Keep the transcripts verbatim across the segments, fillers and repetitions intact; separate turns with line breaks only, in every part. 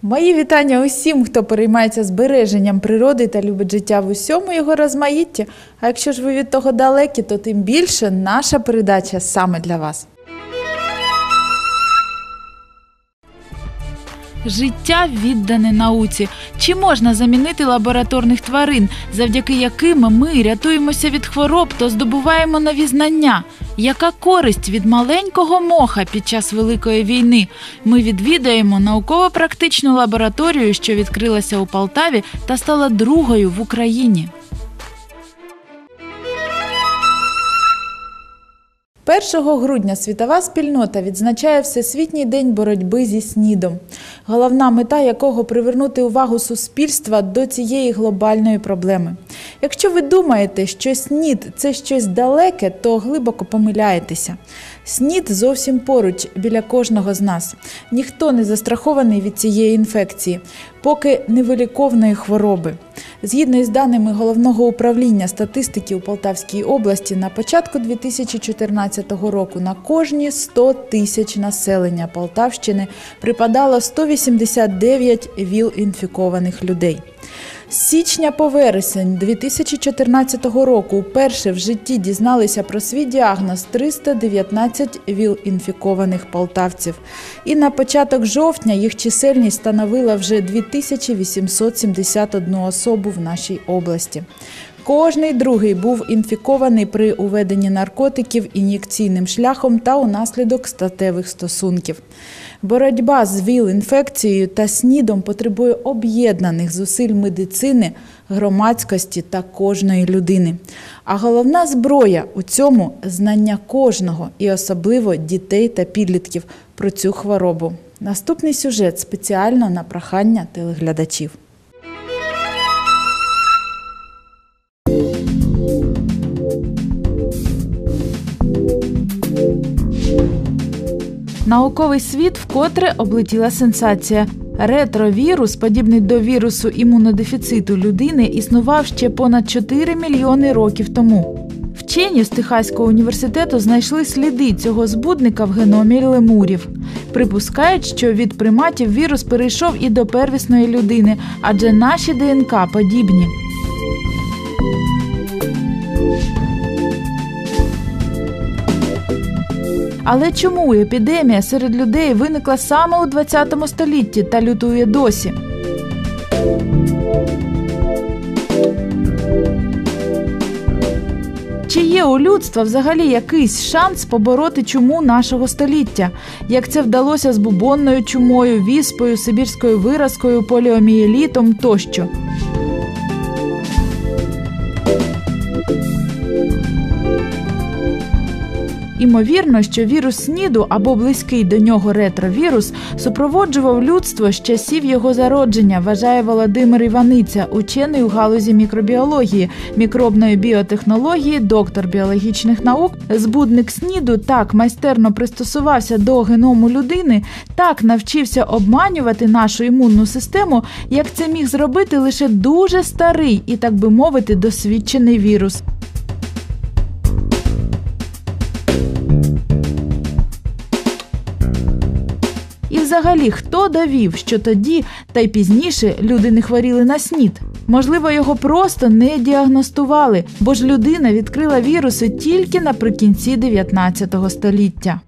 Мої вітання усім, хто переймається збереженням природи та любить життя в усьому його розмаїтті. А якщо ж ви від того далекі, то тим більше наша передача саме для вас.
Життя віддане науці. Чи можна замінити лабораторних тварин, завдяки яким ми рятуємося від хвороб та здобуваємо нові знання? Яка користь від маленького моха під час Великої війни? Ми відвідаємо науково-практичну лабораторію, що відкрилася у Полтаві та стала другою в Україні.
першого грудня світова спільнота відзначає Всесвітній день боротьби зі СНІДом, головна мета якого – привернути увагу суспільства до цієї глобальної проблеми. Якщо ви думаєте, що СНІД – це щось далеке, то глибоко помиляєтеся. СНІД зовсім поруч, біля кожного з нас. Ніхто не застрахований від цієї інфекції, поки невиліковної хвороби. Згідно із даними Головного управління статистики у Полтавській області, на початку дві тисячі чотирнадцятого року на кожні сто тисяч населення Полтавщини припадало сто вісімдесят дев'ять ВІЛ-інфікованих людей. З січня по вересень дві тисячі чотирнадцятого року вперше в житті дізналися про свій діагноз триста дев'ятнадцять ВІЛ-інфікованих полтавців. І на початок жовтня їх чисельність становила вже дві тисячі вісімсот сімдесят одну особу в нашій області. Кожний другий був інфікований при уведенні наркотиків ін'єкційним шляхом та унаслідок статевих стосунків. Боротьба з ВІЛ-інфекцією та СНІДом потребує об'єднаних зусиль медицини, громадськості та кожної людини. А головна зброя у цьому – знання кожного, і особливо дітей та підлітків, про цю хворобу. Наступний сюжет спеціально на прохання телеглядачів.
Науковий світ вкотре облетіла сенсація. Ретровірус, подібний до вірусу імунодефіциту людини, існував ще понад чотири мільйони років тому. Вчені з Техаського університету знайшли сліди цього збудника в геномі лемурів. Припускають, що від приматів вірус перейшов і до первісної людини, адже наші ДНК подібні. Але чому епідемія серед людей виникла саме у двадцятому столітті та лютує досі? Чи є у людства взагалі якийсь шанс побороти чуму нашого століття? Як це вдалося з бубонною чумою, віспою, сибірською виразкою, поліомієлітом тощо? Імовірно, що вірус СНІДу або близький до нього ретровірус супроводжував людство з часів його зародження, вважає Володимир Іваниця, учений у галузі мікробіології, мікробної біотехнології, доктор біологічних наук. Збудник СНІДу так майстерно пристосувався до геному людини, так навчився обманювати нашу імунну систему, як це міг зробити лише дуже старий і, так би мовити, досвідчений вірус. І взагалі, хто довів, що тоді та й пізніше люди не хворіли на СНІД? Можливо, його просто не діагностували, бо ж людина відкрила віруси тільки наприкінці дев'ятнадцятого століття.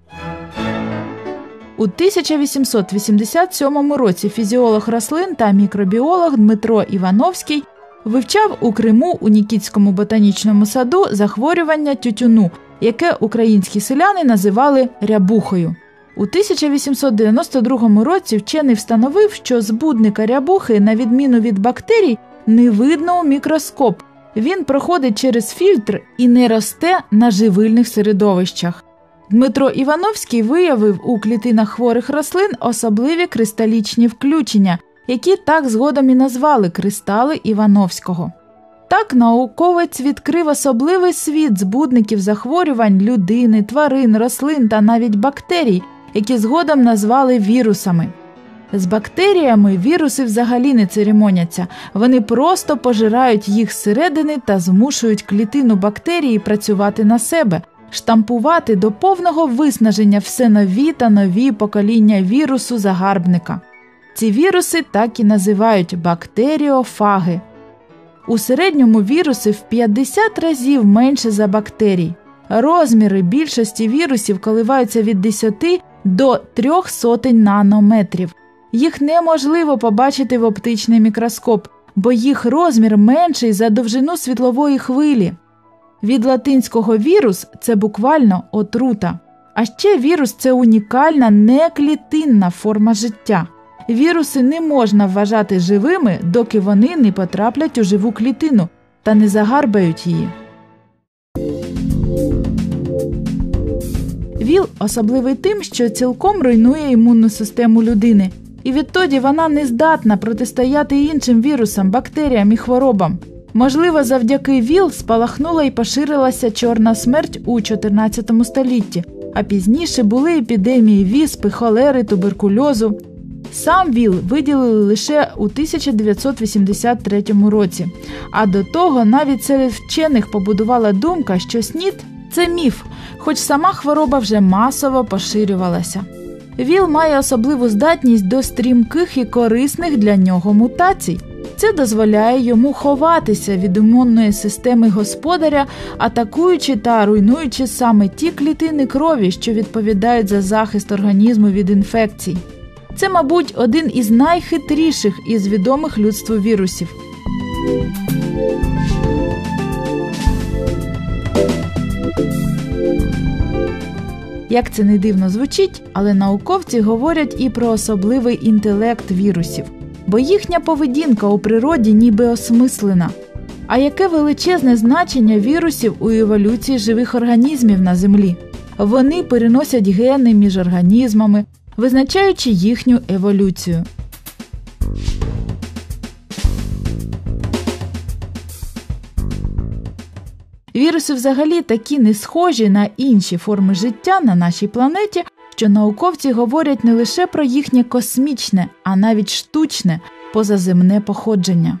У тисяча вісімсот вісімдесят сьомому році фізіолог рослин та мікробіолог Дмитро Івановський вивчав у Криму у Нікітському ботанічному саду захворювання тютюну, яке українські селяни називали рябухою. У тисяча вісімсот дев'яносто другому році вчений встановив, що збудника рябухи, на відміну від бактерій, не видно у мікроскоп. Він проходить через фільтр і не росте на живильних середовищах. Дмитро Івановський виявив у клітинах хворих рослин особливі кристалічні включення, які так згодом і назвали кристали Івановського. Так науковець відкрив особливий світ збудників захворювань людини, тварин, рослин та навіть бактерій, які згодом назвали вірусами. З бактеріями віруси взагалі не церемоняться. Вони просто пожирають їх зсередини та змушують клітину бактерії працювати на себе, штампувати до повного виснаження все нові та нові покоління вірусу-загарбника. Ці віруси так і називають бактеріофаги. У середньому віруси в п'ятдесят разів менше за бактерій. Розміри більшості вірусів коливаються від десяти до трьох сотень нанометрів. Їх неможливо побачити в оптичний мікроскоп, бо їх розмір менший за довжину світлової хвилі. Від латинського «вірус» – це буквально отрута. А ще вірус – це унікальна неклітинна форма життя. Віруси не можна вважати живими, доки вони не потраплять у живу клітину та не загарбають її. ВІЛ особливий тим, що цілком руйнує імунну систему людини, і відтоді вона не здатна протистояти іншим вірусам, бактеріям і хворобам. Можливо, завдяки ВІЛ спалахнула і поширилася чорна смерть у чотирнадцятому столітті, а пізніше були епідемії віспи, холери, туберкульозу. Сам ВІЛ виділили лише у тисяча дев'ятсот вісімдесят третьому році, а до того навіть серед вчених побудувала думка, що СНІД – це міф, хоч сама хвороба вже масово поширювалася. ВІЛ має особливу здатність до стрімких і корисних для нього мутацій. Це дозволяє йому ховатися від імунної системи господаря, атакуючи та руйнуючи саме ті клітини крові, що відповідають за захист організму від інфекцій. Це, мабуть, один із найхитріших із відомих людству вірусів. Як це не дивно звучить, але науковці говорять і про особливий інтелект вірусів. Бо їхня поведінка у природі ніби осмислена. А яке величезне значення вірусів у еволюції живих організмів на Землі? Вони переносять гени між організмами, визначаючи їхню еволюцію. Віруси взагалі такі не схожі на інші форми життя на нашій планеті, що науковці говорять не лише про їхнє космічне, а навіть штучне, позаземне походження.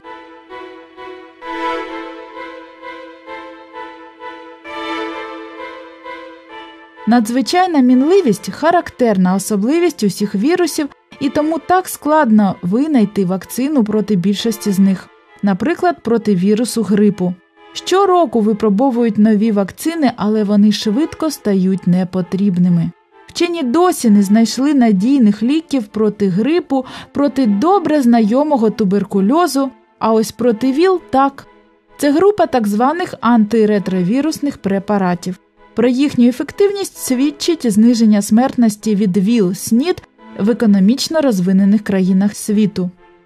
Надзвичайна мінливість – характерна особливість усіх вірусів, і тому так складно винайти вакцину проти більшості з них. Наприклад, проти вірусу грипу. Щороку випробовують нові вакцини, але вони швидко стають непотрібними. Вчені досі не знайшли надійних ліків проти грипу, проти добре знайомого туберкульозу, а ось проти ВІЛ – так. Це група так званих антиретровірусних препаратів. Про їхню ефективність свідчить зниження смертності від ВІЛ СНІД в економічно розвинених країнах світу.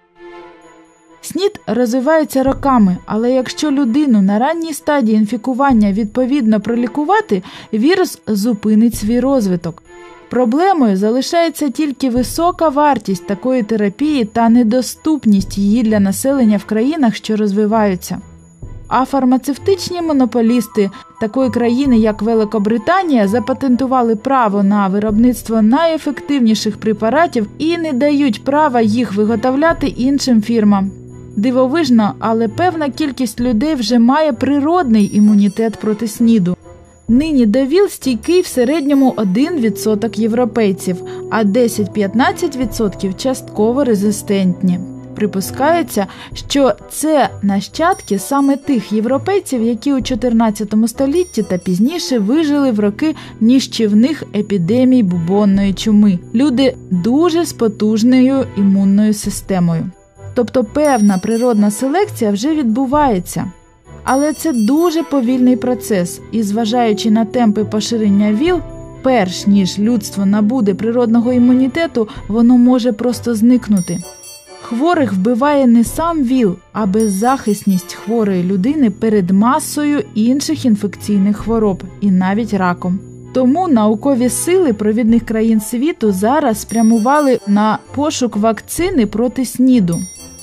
СНІД розвивається роками, але якщо людину на ранній стадії інфікування відповідно пролікувати, вірус зупинить свій розвиток. Проблемою залишається тільки висока вартість такої терапії та недоступність її для населення в країнах, що розвиваються. А фармацевтичні монополісти такої країни, як Великобританія, запатентували право на виробництво найефективніших препаратів і не дають права їх виготовляти іншим фірмам. Дивовижно, але певна кількість людей вже має природний імунітет проти СНІДу. Нині до ВІЛ стійкий в середньому один відсоток європейців, а десять-п'ятнадцять відсотків частково резистентні. Припускається, що це нащадки саме тих європейців, які у чотирнадцятому столітті та пізніше вижили в роки ніщівних епідемій бубонної чуми. Люди дуже з потужною імунною системою. Тобто певна природна селекція вже відбувається. Але це дуже повільний процес, і зважаючи на темпи поширення ВІЛ, перш ніж людство набуде природного імунітету, воно може просто зникнути. Хворих вбиває не сам ВІЛ, а беззахисність хворої людини перед масою інших інфекційних хвороб і навіть раком. Тому наукові сили провідних країн світу зараз спрямували на пошук вакцини проти СНІДу.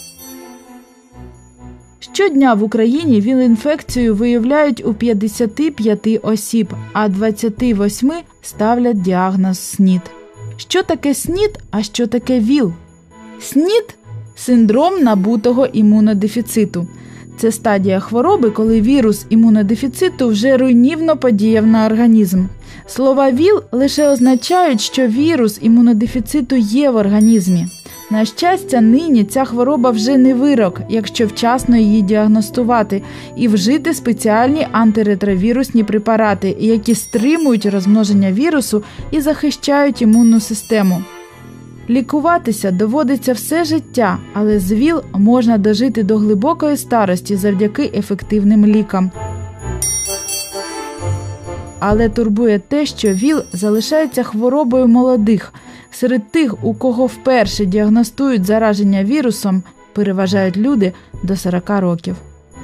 Щодня в Україні ВІЛ-інфекцію виявляють у п'ятдесят п'ять осіб, а двадцять вісім ставлять діагноз СНІД. Що таке СНІД, а що таке ВІЛ? СНІД – синдром набутого імунодефіциту. Це стадія хвороби, коли вірус імунодефіциту вже руйнівно подіяв на організм. Слова ВІЛ лише означають, що вірус імунодефіциту є в організмі. На щастя, нині ця хвороба вже не вирок, якщо вчасно її діагностувати і вжити спеціальні антиретровірусні препарати, які стримують розмноження вірусу і захищають імунну систему. Лікуватися доводиться все життя, але з ВІЛ можна дожити до глибокої старості завдяки ефективним лікам. Але турбує те, що ВІЛ залишається хворобою молодих. Серед тих, у кого вперше діагностують зараження вірусом, переважають люди до сорока років.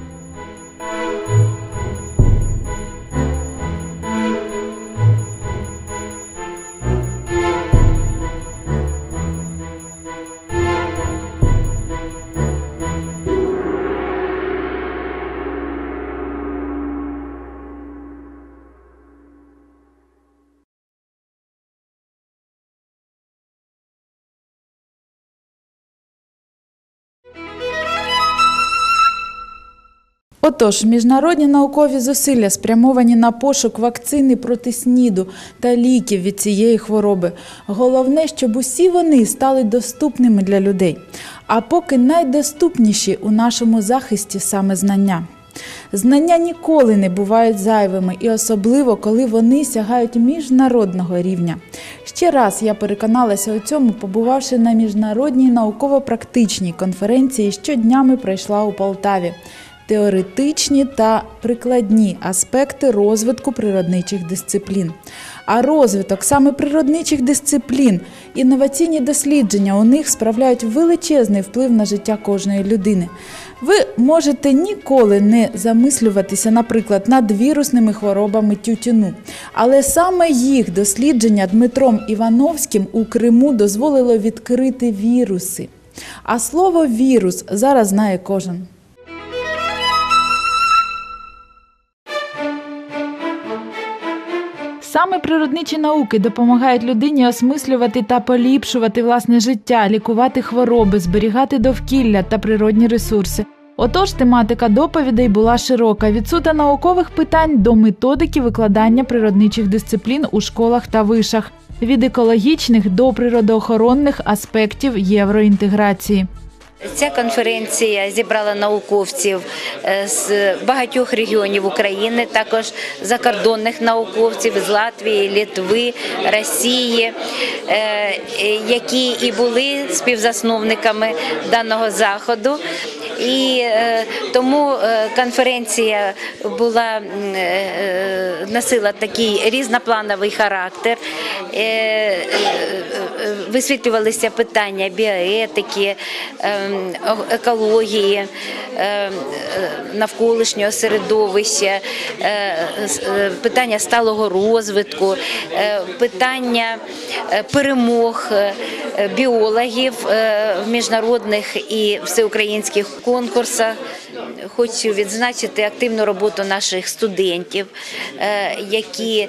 Отож, міжнародні наукові зусилля спрямовані на пошук вакцини проти СНІДу та ліків від цієї хвороби. Головне, щоб усі вони стали доступними для людей. А поки найдоступніші у нашому захисті саме знання. Знання ніколи не бувають зайвими, і особливо, коли вони сягають міжнародного рівня. Ще раз я переконалася у цьому, побувавши на міжнародній науково-практичній конференції, що днями пройшла у Полтаві. Теоретичні та прикладні аспекти розвитку природничих дисциплін. А розвиток саме природничих дисциплін, інноваційні дослідження у них справляють величезний вплив на життя кожної людини. Ви можете ніколи не замислюватися, наприклад, над вірусними хворобами тютюну. Але саме їх дослідження Дмитром Івановським у Криму дозволило відкрити віруси. А слово «вірус» зараз знає кожен.
Саме природничі науки допомагають людині осмислювати та поліпшувати власне життя, лікувати хвороби, зберігати довкілля та природні ресурси. Отож, тематика доповідей була широка – від суто наукових питань до методики викладання природничих дисциплін у школах та вишах, від екологічних до природоохоронних аспектів євроінтеграції.
Ця конференція зібрала науковців з багатьох регіонів України, також закордонних науковців з Латвії, Литви, Росії, які і були співзасновниками даного заходу. І е, тому конференція була, е, носила такий різноплановий характер, е, е, висвітлювалися питання біоетики, е, екології, е, навколишнього середовища, е, питання сталого розвитку, е, питання перемог біологів в міжнародних і всеукраїнських конкурсах. Хочу відзначити активну роботу наших студентів, які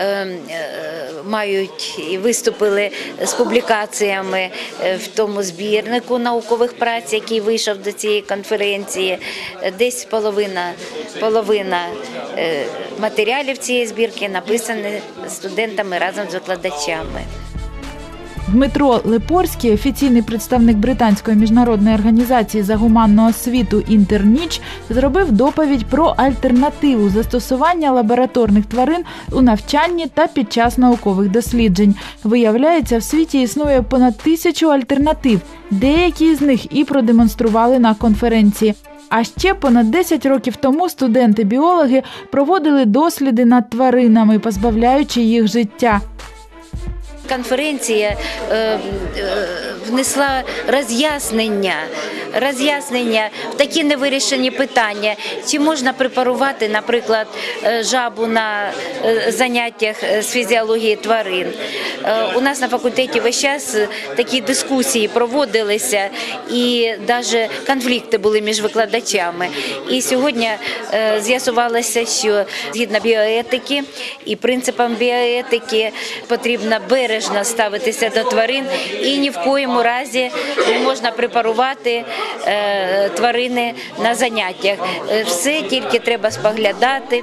мають і виступили з публікаціями в тому збірнику наукових праць, який вийшов до цієї конференції. Десь половина, половина матеріалів цієї збірки написані студентами разом з викладачами.
Дмитро Лепорський, офіційний представник британської міжнародної організації за гуманну освіту «Інтерніч», зробив доповідь про альтернативу застосування лабораторних тварин у навчанні та під час наукових досліджень. Виявляється, в світі існує понад тисячу альтернатив, деякі з них і продемонстрували на конференції. А ще понад десять років тому студенти-біологи проводили досліди над тваринами, позбавляючи їх життя.
Конференція е, е, внесла роз'яснення, роз'яснення в такі невирішені питання. Чи можна препарувати, наприклад, жабу на заняттях з фізіології тварин? Е, у нас на факультеті весь час такі дискусії проводилися і навіть конфлікти були між викладачами. І сьогодні е, з'ясувалося, що згідно біоетики і принципам біоетики потрібно берегти ставитися до тварин і ні в коєму разі не можна препарувати е, тварини на заняттях. Все тільки треба споглядати.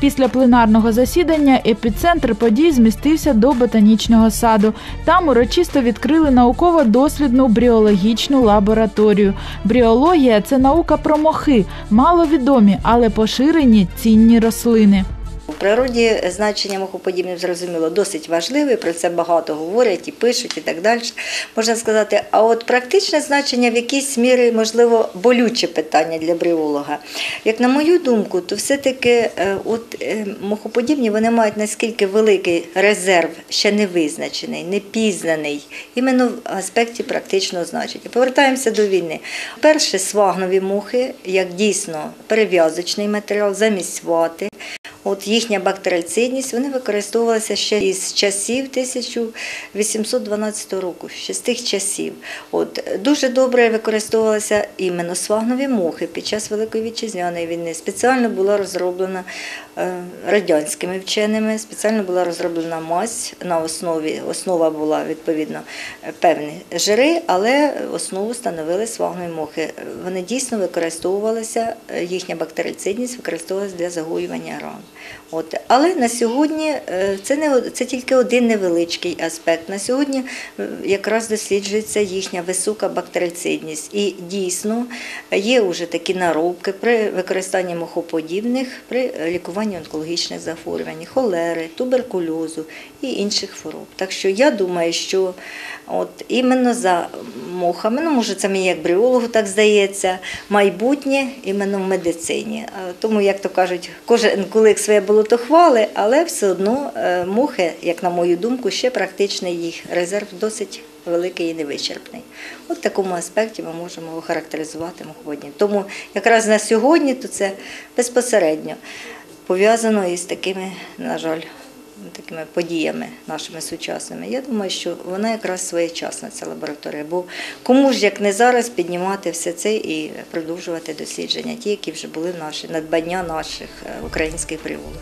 Після пленарного засідання епіцентр подій змістився до ботанічного саду. Там урочисто відкрили науково-дослідну бріологічну лабораторію. Бріологія – це наука про мохи, маловідомі, але поширені цінні рослини.
У природі значення мохоподібних, зрозуміло, досить важливе, про це багато говорять і пишуть і так далі, можна сказати. А от практичне значення в якійсь мірі, можливо, болюче питання для бріолога. Як на мою думку, то все-таки от мохоподібні, вони мають наскільки великий резерв, ще не визначений, не пізнаний, іменно в аспекті практичного значення. Повертаємося до війни. Перше, свагнові мухи, як дійсно перев'язочний матеріал, замість вати. От їхня бактерицидність, вони використовувалися ще із часів тисяча вісімсот дванадцятого року, ще з тих часів. От, дуже добре використовувалися іменно свагнові мухи під час Великої Вітчизняної війни. Спеціально була розроблена е, радянськими вченими, спеціально була розроблена мазь на основі, основа була відповідно певні жири, але основу становили свагнові мухи. Вони дійсно використовувалися, їхня бактерицидність використовувалася для загоювання ран. От. Але на сьогодні це, не, це тільки один невеличкий аспект. На сьогодні якраз досліджується їхня висока бактерицидність. І дійсно є вже такі наробки при використанні мохоподібних при лікуванні онкологічних захворювань, холери, туберкульозу і інших хвороб. Так що я думаю, що от іменно за мохами, ну може це мені як бріологу так здається, майбутнє іменно в медицині. Тому, як то кажуть, кожен кулик своє болото хвали, але все одно мухи, як на мою думку, ще практичний їх резерв досить великий і невичерпний. От в такому аспекті ми можемо охарактеризувати мохоподібні. Тому якраз на сьогодні то це безпосередньо пов'язано із такими, на жаль, такими подіями нашими сучасними. Я думаю, що вона якраз своєчасна, ця лабораторія. Бо кому ж, як не зараз, піднімати все це і продовжувати дослідження, ті, які вже були наші, надбання наших українських бріологів.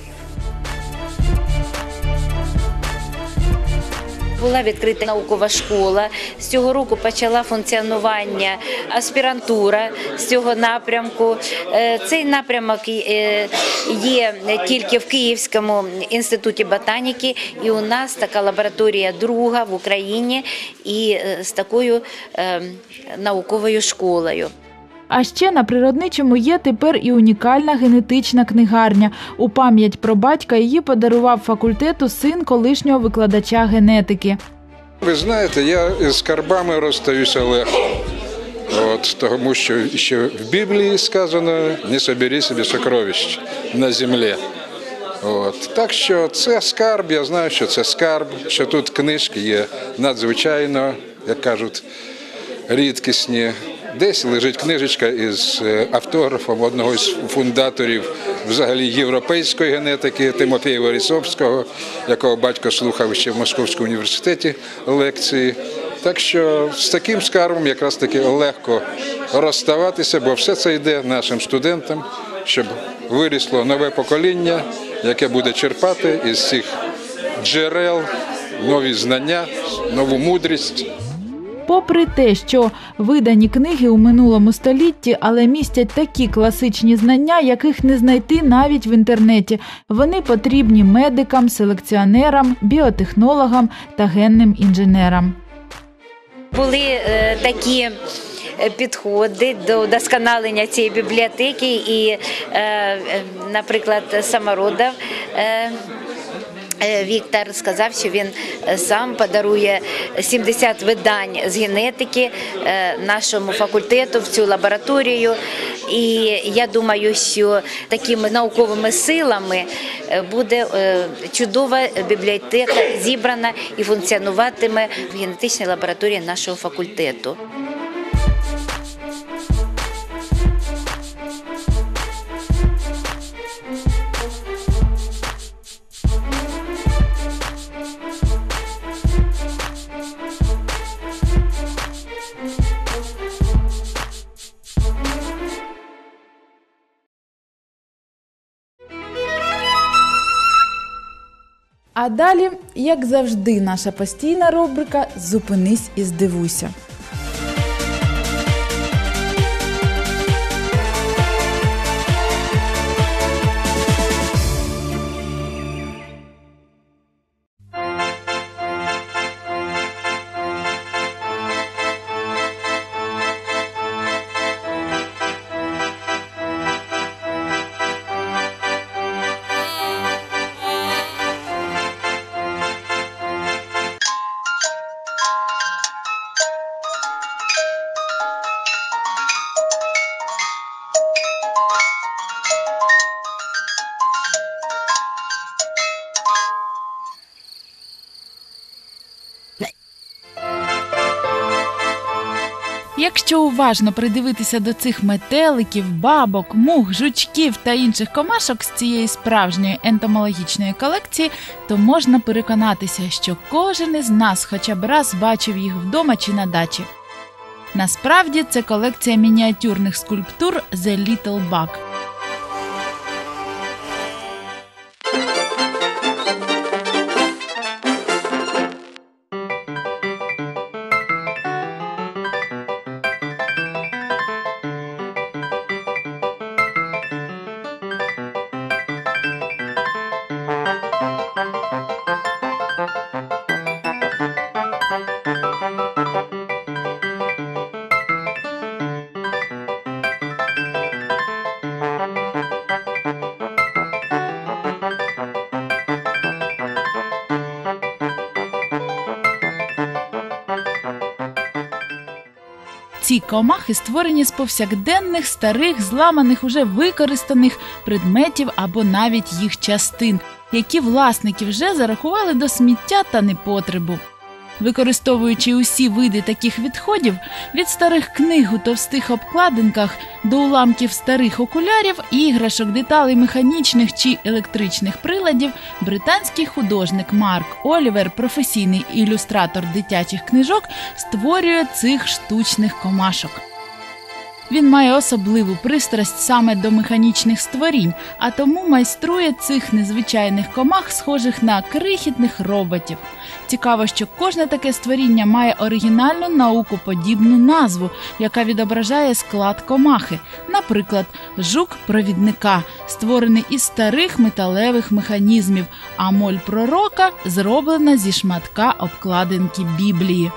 Була відкрита наукова школа. З цього року почала функціонування аспірантура з цього напрямку. Цей напрямок є тільки в Київському інституті ботаніки, і у нас така лабораторія друга в Україні і з такою науковою школою.
А ще на Природничому є тепер і унікальна генетична книгарня. У пам'ять про батька її подарував факультету син колишнього викладача генетики.
Ви знаєте, я з скарбами розстаюся легко. От, тому що ще в Біблії сказано «Не собери собі сокровищ на землі». От, так що це скарб, я знаю, що це скарб, що тут книжки є надзвичайно, як кажуть, рідкісні. Десь лежить книжечка із автографом одного з фундаторів взагалі європейської генетики Тимофія Варісовського, якого батько слухав ще в Московському університеті лекції. Так що з таким скарбом якраз таки легко розставатися, бо все це йде нашим студентам, щоб вирісло нове покоління, яке буде черпати із цих джерел нові знання, нову мудрість.
Попри те, що видані книги у минулому столітті, але містять такі класичні знання, яких не знайти навіть в інтернеті. Вони потрібні медикам, селекціонерам, біотехнологам та генним інженерам.
Були е, такі підходи до вдосконалення цієї бібліотеки і, е, наприклад, Самородов е, Віктор сказав, що він сам подарує сімдесят видань з генетики нашому факультету в цю лабораторію. І я думаю, що такими науковими силами буде чудова бібліотека зібрана і функціонуватиме в генетичній лабораторії нашого факультету.
А далі, як завжди, наша постійна рубрика «Зупинись і здивуйся».
Якщо уважно придивитися до цих метеликів, бабок, мух, жучків та інших комашок з цієї справжньої ентомологічної колекції, то можна переконатися, що кожен із нас хоча б раз бачив їх вдома чи на дачі. Насправді це колекція мініатюрних скульптур «The Little Bug». Ці комахи створені з повсякденних, старих, зламаних, уже використаних предметів або навіть їх частин, які власники вже зарахували до сміття та непотребу. Використовуючи усі види таких відходів, від старих книг у товстих обкладинках до уламків старих окулярів, іграшок, деталей механічних чи електричних приладів, британський художник Марк Олівер, професійний ілюстратор дитячих книжок, створює цих штучних комашок. Він має особливу пристрасть саме до механічних створінь, а тому майструє цих незвичайних комах, схожих на крихітних роботів. Цікаво, що кожне таке створіння має оригінальну наукоподібну назву, яка відображає склад комахи. Наприклад, жук-провідника, створений із старих металевих механізмів, а моль пророка зроблена зі шматка обкладинки Біблії.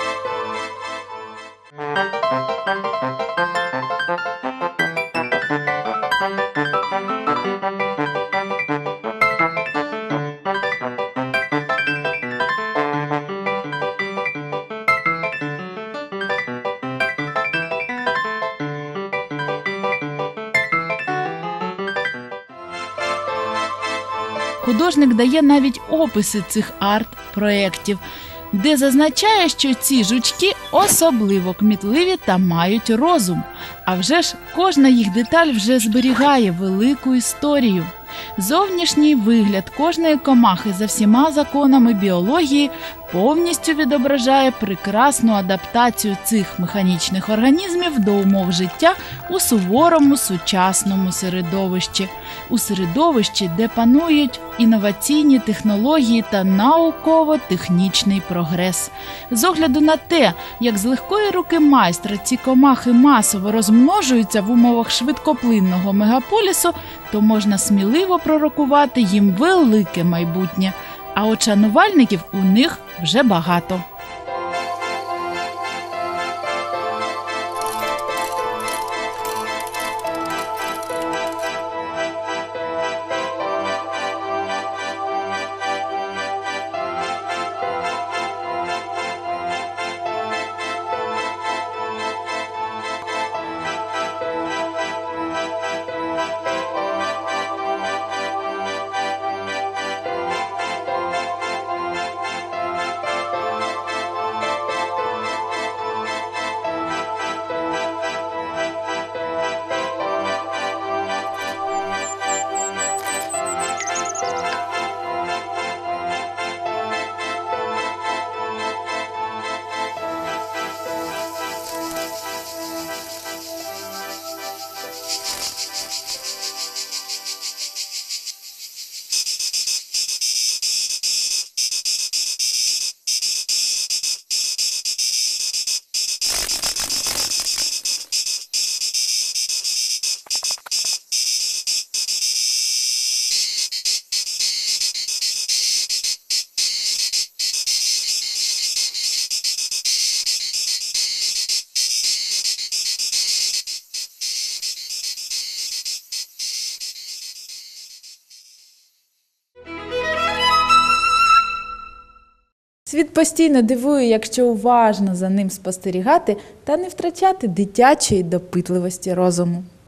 Художник дає навіть описи цих арт-проєктів, де зазначає, що ці жучки особливо кмітливі та мають розум. А вже ж кожна їх деталь вже зберігає велику історію. Зовнішній вигляд кожної комахи за всіма законами біології повністю відображає прекрасну адаптацію цих механічних організмів до умов життя у суворому сучасному середовищі. У середовищі, де панують інноваційні технології та науково-технічний прогрес. З огляду на те, як з легкої руки майстра ці комахи масово розмножуються в умовах швидкоплинного мегаполісу, то можна сміливо пророкувати їм велике майбутнє. А от шанувальників у них вже багато. Світ постійно дивує, якщо уважно за ним спостерігати та не втрачати дитячої допитливості розуму.